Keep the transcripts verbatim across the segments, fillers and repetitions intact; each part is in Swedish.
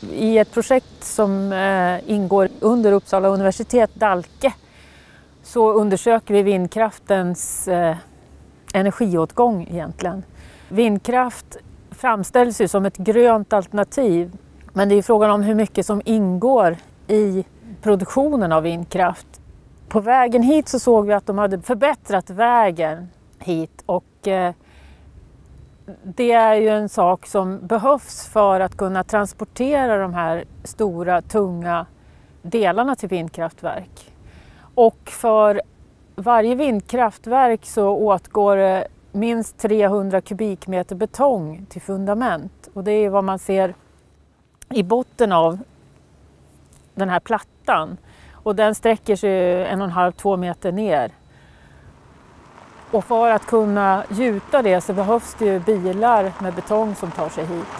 I ett projekt som eh, ingår under Uppsala Universitet, Dálkke, så undersöker vi vindkraftens eh, energiåtgång egentligen. Vindkraft framställs ju som ett grönt alternativ, men det är frågan om hur mycket som ingår i produktionen av vindkraft. På vägen hit så såg vi att de hade förbättrat vägen hit, och eh, det är ju en sak som behövs för att kunna transportera de här stora, tunga delarna till vindkraftverk. Och för varje vindkraftverk så åtgår det minst trehundra kubikmeter betong till fundament. Och det är vad man ser i botten av den här plattan. Och den sträcker sig en och en halv, två meter ner. Och för att kunna gjuta det så behövs det ju bilar med betong som tar sig hit.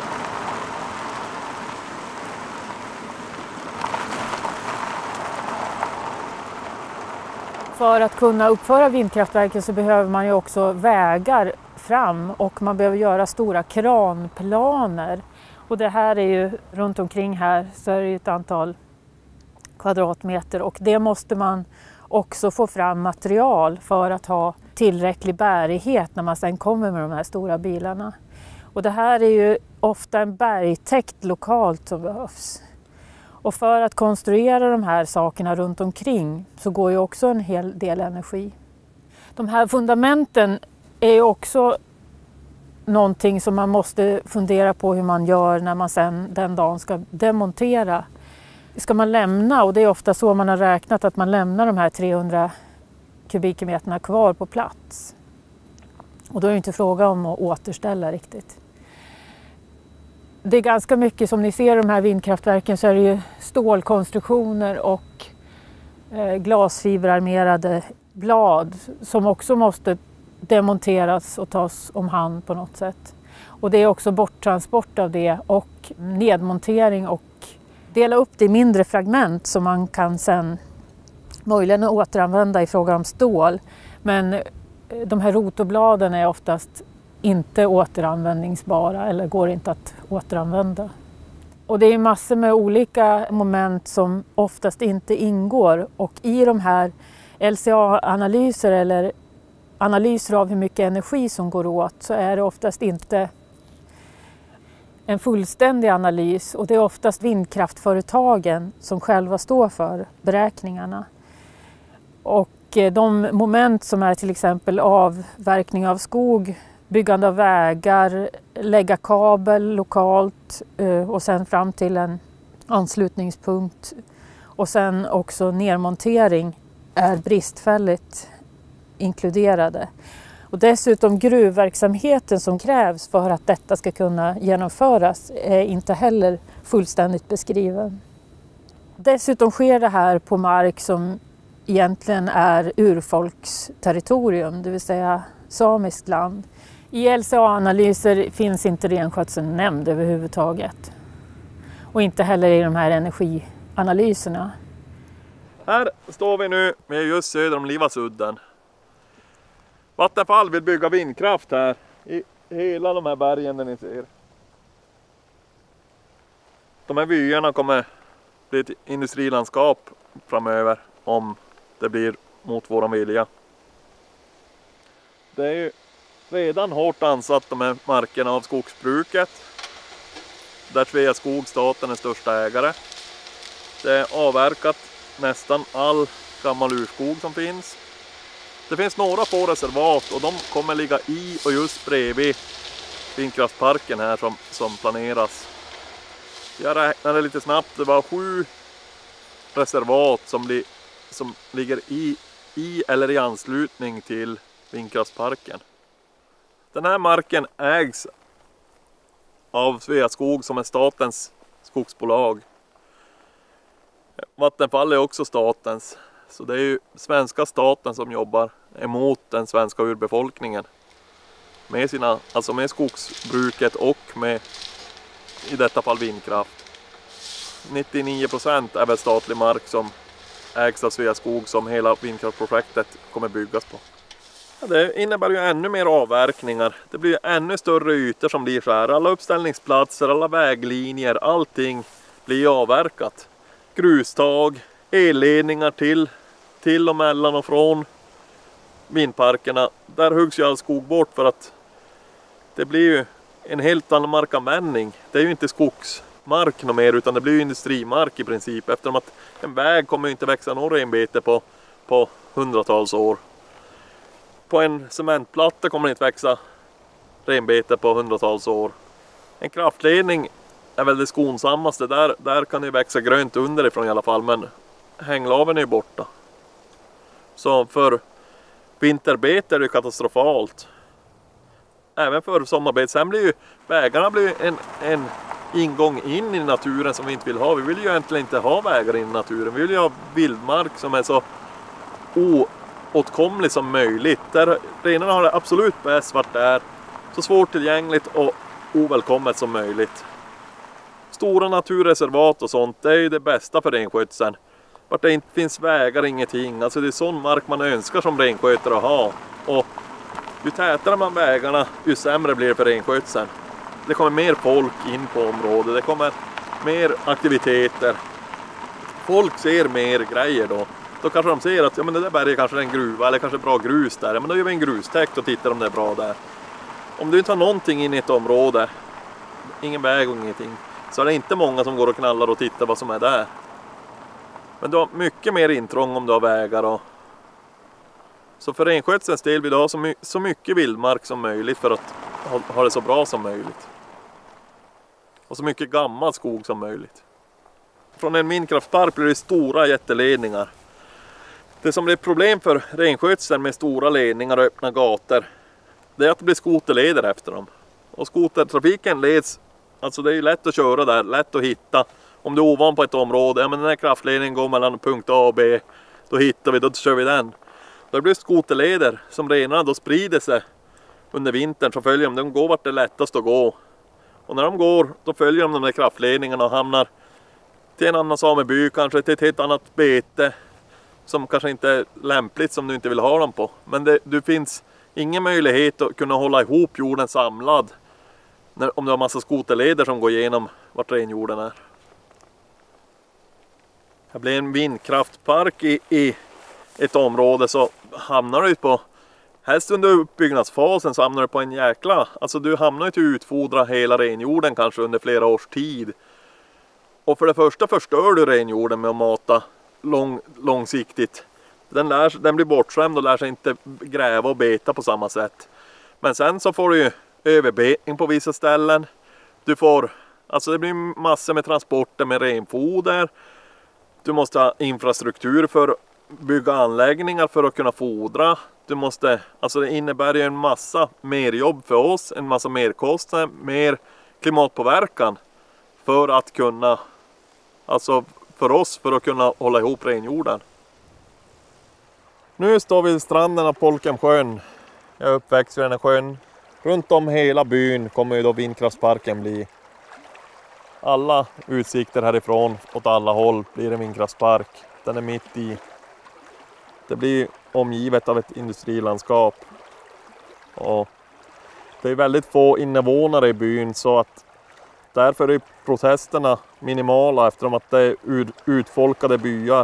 För att kunna uppföra vindkraftverken så behöver man ju också vägar fram, och man behöver göra stora kranplaner. Och det här är ju runt omkring här så är det ett antal kvadratmeter, och det måste man också få fram material för att ha tillräcklig bärighet när man sedan kommer med de här stora bilarna. Och det här är ju ofta en bergtäkt lokalt som behövs. Och för att konstruera de här sakerna runt omkring så går ju också en hel del energi. De här fundamenten är ju också någonting som man måste fundera på hur man gör när man sen den dagen ska demontera. Ska man lämna, och det är ofta så man har räknat, att man lämnar de här trehundra kubikmeterna kvar på plats. Och då är det inte fråga om att återställa riktigt. Det är ganska mycket, som ni ser i de här vindkraftverken, så är det ju stålkonstruktioner och eh, glasfiberarmerade blad som också måste demonteras och tas om hand på något sätt. Och det är också borttransport av det och nedmontering och dela upp det i mindre fragment som man kan sen möjligen återanvända i fråga om stål. Men de här rotorbladen är oftast inte återanvändningsbara eller går inte att återanvända. Och det är massor med olika moment som oftast inte ingår, och i de här L C A-analyser eller analyser av hur mycket energi som går åt så är det oftast inte en fullständig analys, och det är oftast vindkraftföretagen som själva står för beräkningarna. Och de moment som är till exempel avverkning av skog, byggande av vägar, lägga kabel lokalt och sen fram till en anslutningspunkt, och sen också nedmontering är bristfälligt inkluderade. Och dessutom gruvverksamheten som krävs för att detta ska kunna genomföras är inte heller fullständigt beskriven. Dessutom sker det här på mark som egentligen är urfolksterritorium, det vill säga samiskt land. I L C A-analyser finns inte renskötseln nämnd överhuvudtaget. Och inte heller i de här energianalyserna. Här står vi nu med just söder om Livasudden. Vattenfall vill bygga vindkraft här i hela de här bergen där ni ser. De här vyerna kommer bli ett industrilandskap framöver om det blir mot våran vilja. Det är ju redan hårt ansatt de här markerna av skogsbruket, där Sveaskog, staten, är största ägare. Det är avverkat nästan all gammal urskog som finns. Det finns några få reservat, och de kommer ligga i och just bredvid vindkraftparken här som, som planeras. Jag räknade lite snabbt, det var sju reservat som, li, som ligger i, i eller i anslutning till vindkraftparken. Den här marken ägs av Sveaskog som är statens skogsbolag. Vattenfall är också statens, så det är ju svenska staten som jobbar emot den svenska urbefolkningen med sina, alltså med skogsbruket och med i detta fall vindkraft. nittionio procent är väl statlig mark som ägs av Sveaskog som hela vindkraftprojektet kommer byggas på. Ja, det innebär ju ännu mer avverkningar. Det blir ännu större ytor som blir så här. Alla uppställningsplatser, alla väglinjer, allting blir avverkat. Grustag, elledningar till, till och mellan och från vindparkerna. Där huggs ju all skog bort för att det blir ju en helt annan markanvändning. Det är ju inte skogsmark något mer utan det blir ju industrimark i princip. Eftersom att en väg kommer ju inte växa någon renbete på, på hundratals år. På en cementplatta kommer det inte växa renbete på hundratals år. En kraftledning är väl det skonsammaste. Där, där kan det växa grönt underifrån i alla fall. Men hänglaven är ju borta. Så för vinterbete är det katastrofalt. Även för sommarbete. Sen blir ju vägarna blir en, en ingång in i naturen som vi inte vill ha. Vi vill ju egentligen inte ha vägar in i naturen. Vi vill ju ha vildmark som är så oåtkomlig som möjligt. Där renarna har det absolut bäst vart det är. Så svårt tillgängligt och ovälkommet som möjligt. Stora naturreservat och sånt, det är ju det bästa för renskötseln. Vart det inte finns vägar, ingenting. Alltså det är sån mark man önskar som renskötare att ha. Och ju tätare man vägarna, ju sämre blir det för renskötseln. Det kommer mer folk in på området, det kommer mer aktiviteter. Folk ser mer grejer då. Då kanske de ser att ja, men det där berget kanske är en gruva eller kanske bra grus där. Ja, men då gör vi en grustäkt och tittar om det är bra där. Om du inte har någonting in i ett område, ingen väg och ingenting, så är det inte många som går och knallar och tittar vad som är där. Men du har mycket mer intrång om du har vägar. Och... Så för renskötselns del vill du ha så, my så mycket vildmark som möjligt för att ha, ha det så bra som möjligt. Och så mycket gammal skog som möjligt. Från en vindkraftpark blir det stora jätteledningar. Det som blir problem för renskötseln med stora ledningar och öppna gator, det är att det blir skoterleder efter dem. Och skotertrafiken leds, alltså det är ju lätt att köra där, lätt att hitta. Om du är ovan på ett område, ja men den här kraftledningen går mellan punkt A och B, då hittar vi, då kör vi den. Då blir det skoterleder som renarna då sprider sig under vintern, så följer de, de går vart det är lättast att gå. Och när de går, då följer de de där kraftledningarna och hamnar till en annan sameby, kanske till ett helt annat bete som kanske inte är lämpligt, som du inte vill ha dem på. Men det, det finns ingen möjlighet att kunna hålla ihop jorden samlad när, om du har massa skoterleder som går igenom vart renjorden är. Det blir en vindkraftpark i, i ett område, så hamnar du på, helst under uppbyggnadsfasen så hamnar du på en jäkla, alltså du hamnar ju till att utfodra hela renjorden kanske under flera års tid. Och för det första förstör du renjorden med att mata lång, långsiktigt. Den, lär, den blir bortskämd och lär sig inte gräva och beta på samma sätt. Men sen så får du ju överbetning på vissa ställen. Du får, alltså det blir massor med transporter med renfoder. Du måste ha infrastruktur för att bygga anläggningar för att kunna fodra. Du måste, alltså det innebär ju en massa mer jobb för oss, en massa mer kostnader, mer klimatpåverkan för att kunna, alltså för oss, för att kunna hålla ihop renjorden. Nu står vi vid stranden av Polkemsjön. Jag är uppväxt vid den här sjön. Runt om hela byn kommer ju då vindkraftsparken bli. Alla utsikter härifrån åt alla håll blir en vindkraftspark. Den är mitt i. Det blir omgivet av ett industrilandskap. Och det är väldigt få invånare i byn, så att därför är protesterna minimala eftersom att det är utfolkade byar.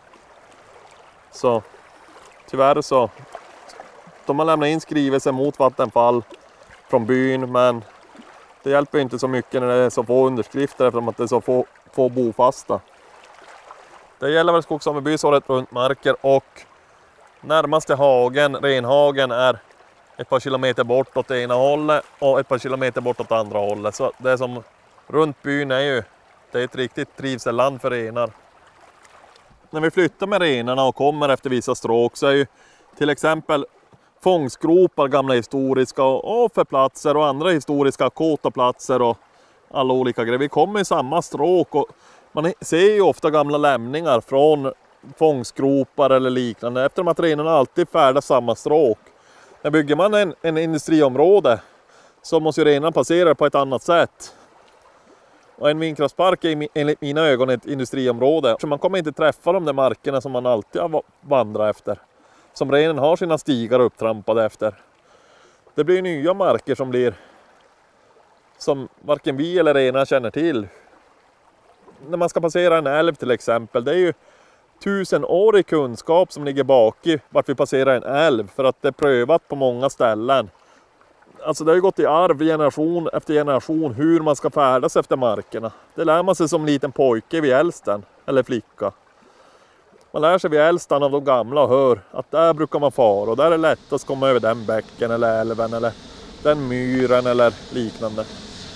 Så tyvärr så de har lämnat in skrivelser mot Vattenfall från byn, men det hjälper inte så mycket när det är så få underskrifter eftersom att det är så få, få bofasta. Det gäller väl skogssamebys året runt marker, och närmaste hagen, renhagen, är ett par kilometer bort åt ena hållet och ett par kilometer bort åt andra hållet. Så det som runt byn är ju, det är ett riktigt trivselland för renar. När vi flyttar med renarna och kommer efter vissa stråk så är ju till exempel fångstgropar, gamla historiska och offerplatser och andra historiska kåtaplatser och alla olika grejer. Vi kommer i samma stråk och man ser ju ofta gamla lämningar från fångstgropar eller liknande, eftersom att renarna alltid färdas samma stråk. När bygger man en, en industriområde så måste ju renarna passera på ett annat sätt. Och en vindkraftspark är enligt mina ögon ett industriområde. Så man kommer inte träffa de där markerna som man alltid har vandrat efter. som renen har sina stigar upptrampade efter. Det blir nya marker som blir som varken vi eller renar känner till. När man ska passera en älv till exempel, det är ju tusenårig kunskap som ligger bak i vart vi passerar en älv, för att det är prövat på många ställen. Alltså det har ju gått i arv generation efter generation hur man ska färdas efter markerna. Det lär man sig som liten pojke vid älsten, eller flicka. Man lär sig vid älstan av de gamla och hör att där brukar man fara och där är det lättast att komma över den bäcken eller älven eller den myren eller liknande.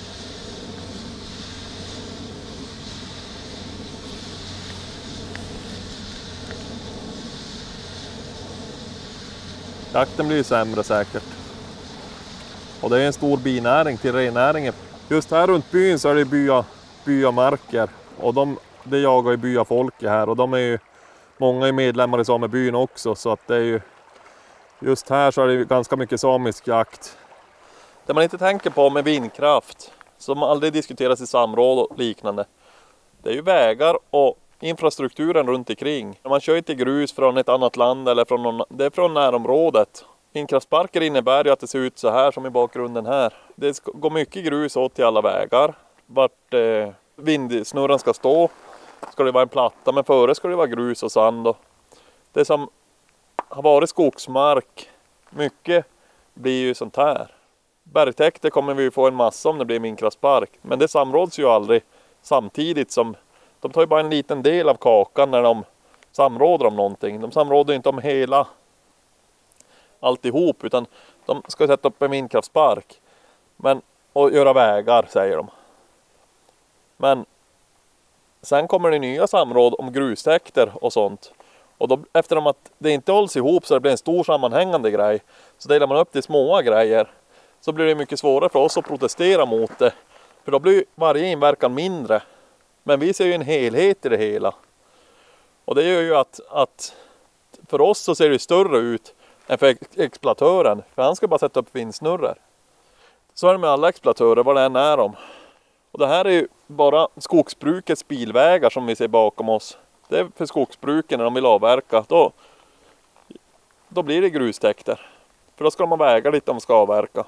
Jakten blir ju sämre säkert. Och det är en stor binäring till rennäringen. Just här runt byn så är det bya, byamarker. Och de, det jagar ju byafolket här. Och de är ju, många är medlemmar i samebyn också. Så att det är ju, just här så är det ju ganska mycket samisk jakt. Det man inte tänker på med vindkraft, som aldrig diskuteras i samråd och liknande, det är ju vägar och infrastrukturen runt omkring. Man kör inte grus från ett annat land eller från någon, det är från närområdet. Vindkraftsparker innebär ju att det ser ut så här som i bakgrunden här. Det går mycket grus åt till alla vägar. Vart eh, vindsnurran ska stå ska det vara en platta, men före ska det vara grus och sand. Och det som har varit skogsmark, mycket blir ju sånt här. Bergtäkter kommer vi få en massa om det blir vindkraftspark, men det samråds ju aldrig samtidigt som de tar ju bara en liten del av kakan när de samråder om någonting. De samråder inte om hela alltihop, utan de ska sätta upp en vindkraftspark men, och göra vägar, säger de. Men sen kommer det nya samråd om grustäkter och sånt. Och då, eftersom att det inte hålls ihop så det blir en stor sammanhängande grej, så delar man upp det i små grejer, så blir det mycket svårare för oss att protestera mot det. För då blir varje inverkan mindre. Men vi ser ju en helhet i det hela. Och det gör ju att, att för oss så ser det större ut än för exploatören. För han ska bara sätta upp vindsnurror. Så är det med alla exploatörer, vad det än är om. Och det här är ju bara skogsbrukets bilvägar som vi ser bakom oss. Det är för skogsbruken när de vill avverka. Då, då blir det grustäkter. För då ska de ha vägar dit de ska avverka.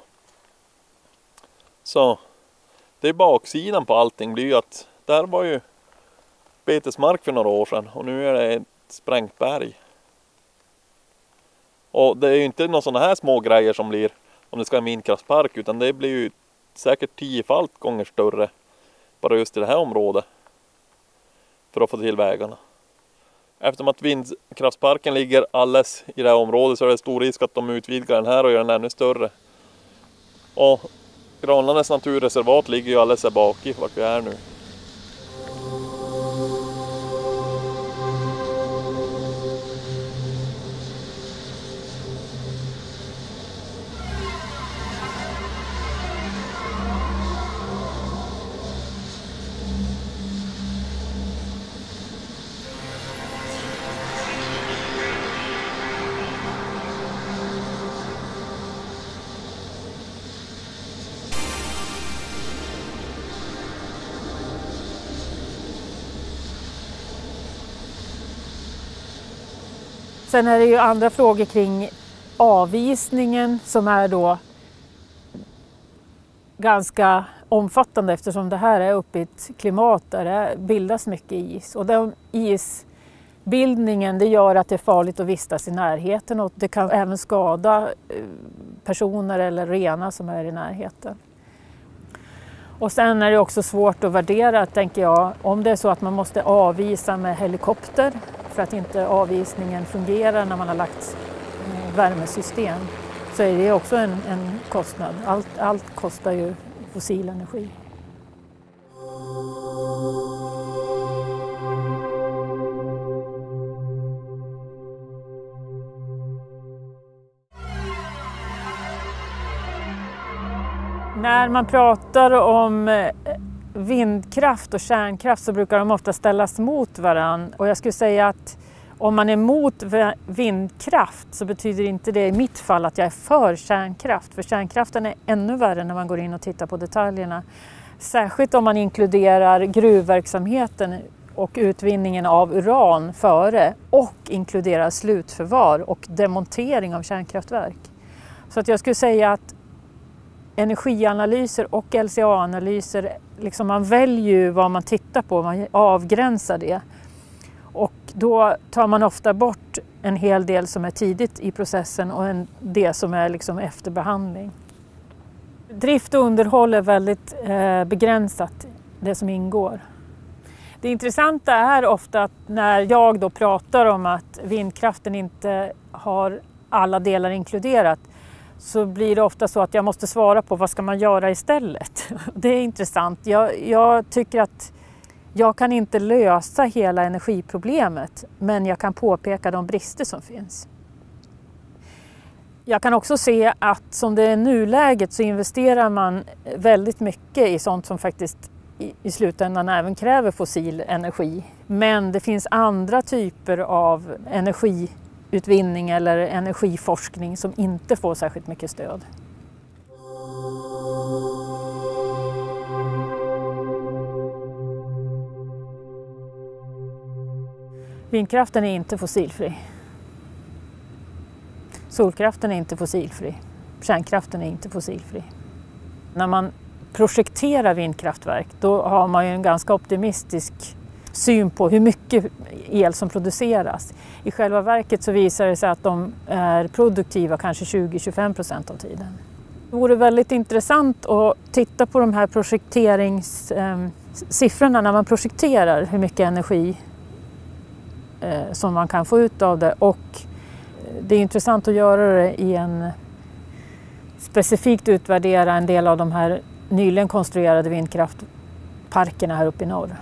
Så det är baksidan på allting blir ju att där var ju betesmark för några år sedan och nu är det ett sprängt berg. Och det är ju inte några sådana här små grejer som blir om det ska vara en vindkraftspark, utan det blir ju säkert tiofalt gånger större bara just i det här området för att få till vägarna. Eftersom att vindkraftsparken ligger alldeles i det här området så är det stor risk att de utvidgar den här och gör den ännu större. Och Granlandets naturreservat ligger ju alldeles här bak i vart vi är nu. Sen är det ju andra frågor kring avisningen som är då ganska omfattande eftersom det här är uppe i ett klimat där det bildas mycket is. Och den isbildningen det gör att det är farligt att vistas i närheten och det kan även skada personer eller renar som är i närheten. Och sen är det också svårt att värdera, tänker jag, om det är så att man måste avisa med helikopter för att inte avvisningen fungerar när man har lagt värmesystem, så är det också en, en kostnad. Allt, allt kostar ju fossil energi. När man pratar om vindkraft och kärnkraft så brukar de ofta ställas mot varann. Och jag skulle säga att om man är emot vindkraft så betyder inte det i mitt fall att jag är för kärnkraft. För kärnkraften är ännu värre när man går in och tittar på detaljerna. Särskilt om man inkluderar gruvverksamheten och utvinningen av uran före och inkluderar slutförvar och demontering av kärnkraftverk. Så att jag skulle säga att energianalyser och L C A-analyser, liksom man väljer ju vad man tittar på, man avgränsar det. Och då tar man ofta bort en hel del som är tidigt i processen och en del som är liksom efterbehandling. Drift och underhåll är väldigt eh, begränsat, det som ingår. Det intressanta är ofta att när jag då pratar om att vindkraften inte har alla delar inkluderat, så blir det ofta så att jag måste svara på vad ska man göra istället. Det är intressant. Jag, jag tycker att jag kan inte lösa hela energiproblemet, men jag kan påpeka de brister som finns. Jag kan också se att som det är nuläget så investerar man väldigt mycket i sånt som faktiskt i, i slutändan även kräver fossil energi. Men det finns andra typer av energiutvinning eller energiforskning som inte får särskilt mycket stöd. Vindkraften är inte fossilfri. Solkraften är inte fossilfri. Kärnkraften är inte fossilfri. När man projekterar vindkraftverk då har man ju en ganska optimistisk syn på hur mycket el som produceras. I själva verket så visar det sig att de är produktiva kanske tjugo till tjugofem procent av tiden. Det vore väldigt intressant att titta på de här projekteringssiffrorna när man projekterar hur mycket energi som man kan få ut av det, och det är intressant att göra det i en specifikt utvärdera en del av de här nyligen konstruerade vindkraftparkerna här uppe i norr.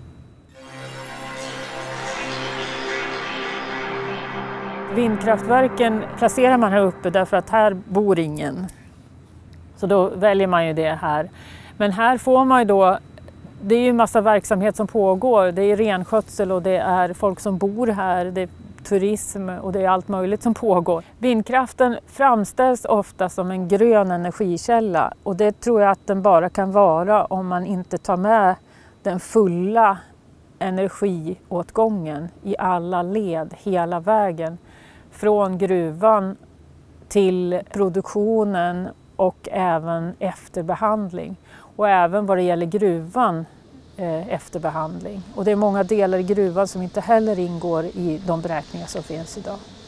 Vindkraftverken placerar man här uppe därför att här bor ingen. Så då väljer man ju det här. Men här får man ju då, det är ju en massa verksamhet som pågår. Det är renskötsel och det är folk som bor här, det är turism och det är allt möjligt som pågår. Vindkraften framställs ofta som en grön energikälla, och det tror jag att den bara kan vara om man inte tar med den fulla energiåtgången i alla led hela vägen. Från gruvan till produktionen och även efterbehandling. Och även vad det gäller gruvan eh, efterbehandling. Och det är många delar i gruvan som inte heller ingår i de beräkningar som finns idag.